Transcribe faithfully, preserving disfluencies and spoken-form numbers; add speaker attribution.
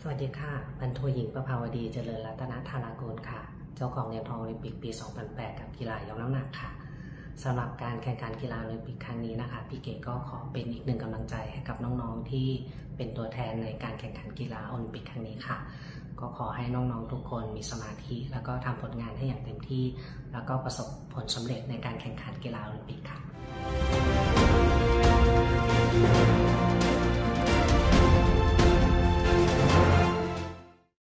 Speaker 1: สวัสดีค่ะพันโทหญิงประภาวดีเจริญรัตนธารากูลค่ะเจ้าของเหรียญทองโอลิมปิกปี สองพันแปด กับกีฬายกน้ำหนักค่ะสำหรับการแข่งขันกีฬาโอลิมปิกครั้งนี้นะคะพี่เก๋ก็ขอเป็นอีกหนึ่งกำลังใจให้กับน้องๆที่เป็นตัวแทนในการแข่งขันกีฬาโอลิมปิกครั้งนี้ค่ะก็ขอให้น้องๆทุกคนมีสมาธิแล้วก็ทำผลงานให้อย่างเต็มที่แล้วก็ประสบผลสำเร็จในการแข่งขันกีฬาโอลิมปิก